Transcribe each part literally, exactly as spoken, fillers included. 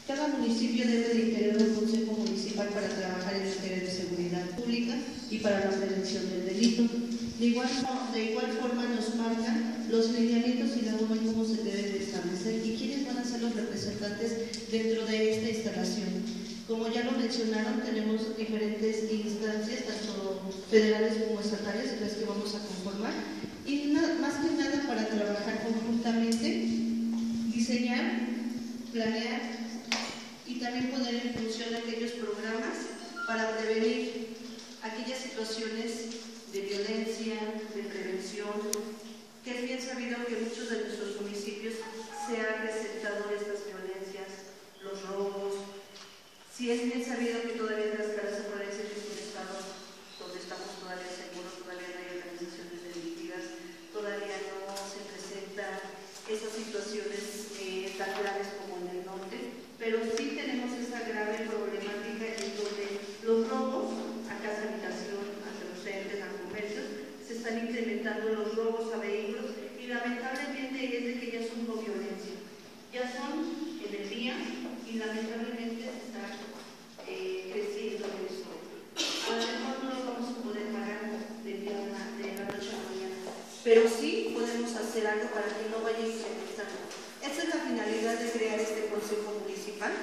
Cada municipio debe de integrar un consejo municipal para trabajar en materia de seguridad pública y para la prevención del delito. De igual, de igual forma nos marcan los lineamientos y la forma en cómo se debe de establecer y quiénes van a ser los representantes dentro de esta instalación. Como ya lo mencionaron, tenemos diferentes instancias, tanto federales como estatales, las que vamos a conformar, y na, más que nada para trabajar conjuntamente, diseñar, planear y también poner en función aquellos programas para prevenir aquellas situaciones de violencia, de prevención, que es bien sabido que en muchos de nuestros municipios se han presentado estas violencias, los robos. Sí es bien sabido que todavía en las casas se puede decir que es un estado donde estamos todavía seguros, todavía no hay organizaciones delictivas, todavía no se presentan esas situaciones eh, tan graves como en el norte, pero sí tenemos esa grave problemática en donde los robos a casa habitación, a restaurantes, a comercios, se están incrementando los robos a vehículos y lamentablemente es de que ya son con violencia, ya son en el día y lamentablemente se está eh, creciendo eso. A lo mejor no lo vamos a poder pagar de, de, una, de la noche a la mañana, pero sí podemos hacer algo para que no vaya incrementando. Esa es la finalidad de crear este consejo municipal.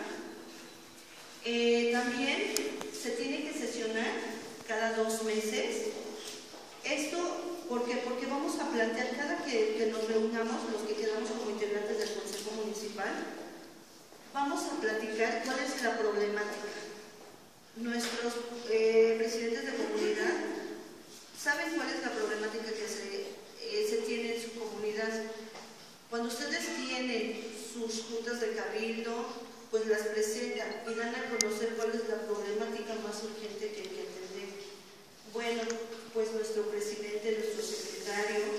Eh, también se tiene que sesionar cada dos meses. Esto, ¿por qué? Porque vamos a plantear cada que, que nos reunamos, los que quedamos como integrantes del consejo municipal, vamos a platicar cuál es la problemática. Nuestros eh, presidentes de comunidad saben cuál es la problemática que se, eh, se tiene en su comunidad. Cuando ustedes tienen sus juntas de cabildo, pues las presentan y dan a conocer cuál es la problemática más urgente que hay que atender. Bueno, pues nuestro presidente, nuestro secretario,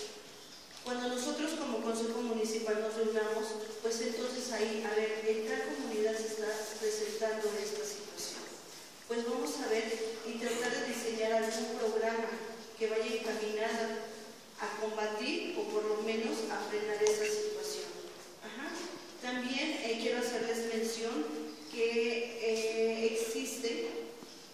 cuando nosotros como consejo municipal nos reunamos, pues entonces ahí, a ver, en qué comunidad se está presentando esta situación. Pues vamos a ver y tratar de diseñar algún programa que vaya encaminado a combatir o por lo menos a frenar esa situación. Ajá. También eh, quiero hacerles mención que eh, existe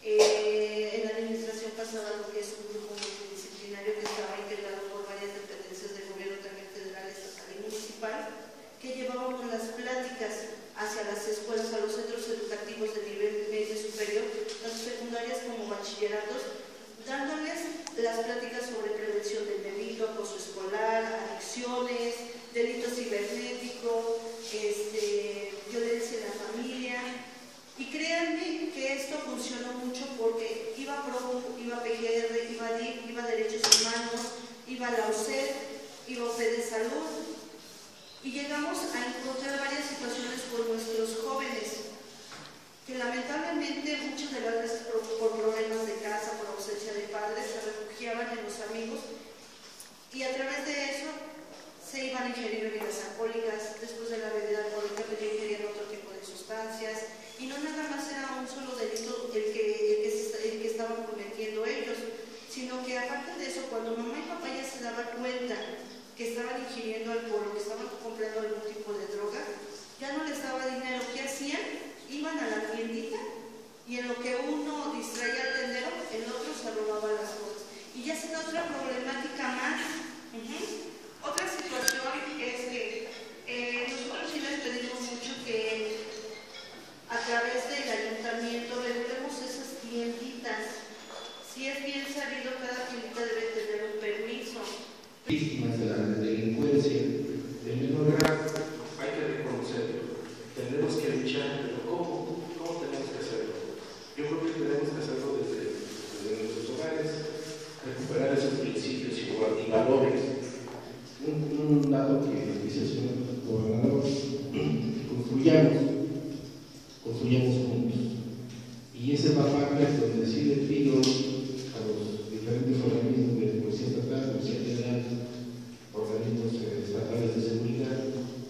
eh, en la administración pasada lo que es un grupo multidisciplinario que estaba integrado por varias dependencias del gobierno también federal, estatal y municipal, que llevábamos las pláticas hacia las escuelas, a los centros educativos de nivel medio superior, tanto secundarias como bachilleratos, dándoles las pláticas sobre prevención del delito, acoso escolar, adicciones, delito cibernético, este, violencia en la familia. Y créanme que esto funcionó mucho porque iba PROU, iba P G R, iba D I F, iba Derechos Humanos, iba la U C E D, iba O P de Salud. Y llegamos a encontrar varias situaciones por nuestros jóvenes, que lamentablemente muchas de las veces por, por problemas de casa, por ausencia de padres, se refugiaban en los amigos y a través de eso se iban a ingerir bebidas alcohólicas, después de la bebida alcohólica pues ya ingerían otro tipo de sustancias y no nada más era un solo delito el que, el que, se, el que estaban cometiendo ellos, sino que aparte de eso, cuando mamá y papá ya se daban cuenta que estaban ingiriendo alcohol, que estaban comprando algún tipo de droga, ya no les daba dinero. ¿Qué hacían? Iban a la tiendita y en lo que uno distraía al tendero, el otro se robaba las cosas. Y ya se da otra problemática más. Uh-huh. Otra situación es que eh, nosotros sí les pedimos mucho que a través del ayuntamiento regulemos esas tienditas. Si es bien sabido, cada tiendita debe tener un permiso. Víctimas de la delincuencia, en menor grado, hay que reconocerlo. Tenemos que luchar, pero ¿cómo? ¿Cómo tenemos que hacerlo? Yo creo que tenemos que hacerlo desde, desde nuestros hogares, recuperar esos principios y valores. Un, un dato que dice el señor gobernador, construyamos, construyamos juntos. Y esa es la parte donde sí le pido a los diferentes organismos de policía estatal, policía federal, organismos estatales de seguridad,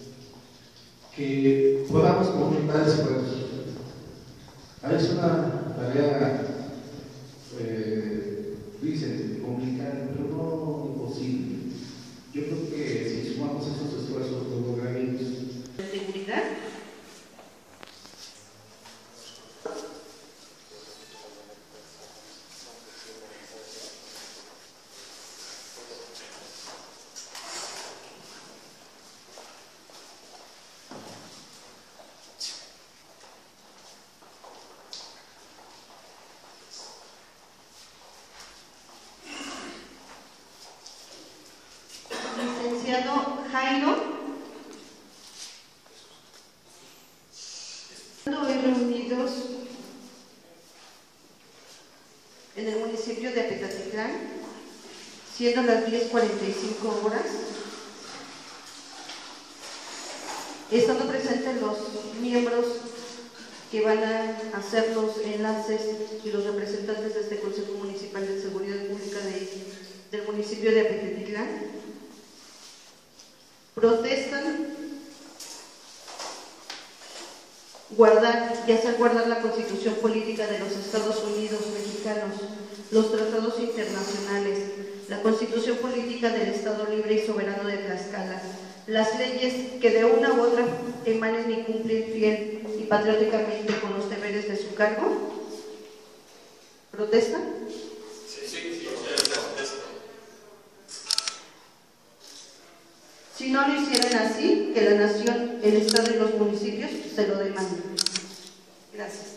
que podamos conjuntar esfuerzos. Es una tarea, eh, dicen, complicada, pero no imposible. Yo creo que si sumamos esos esfuerzos, lo lograremos. ¿Seguridad? municipio de Apetatitlán, siendo las diez cuarenta y cinco horas, estando presentes los miembros que van a hacer los enlaces y los representantes de este Consejo Municipal de Seguridad Pública de, del municipio de Apetatitlán, protestan guardar y hacer guardar la Constitución Política de los Estados Unidos Mexicanos, los tratados internacionales, la Constitución Política del Estado Libre y Soberano de Tlaxcala, las leyes que de una u otra emanen y cumplen fiel y patrióticamente con los deberes de su cargo. ¿Protestan? Sí, sí, sí, protesto. Si no lo hicieran así, que la nación, el Estado y los municipios se lo demanden. Gracias.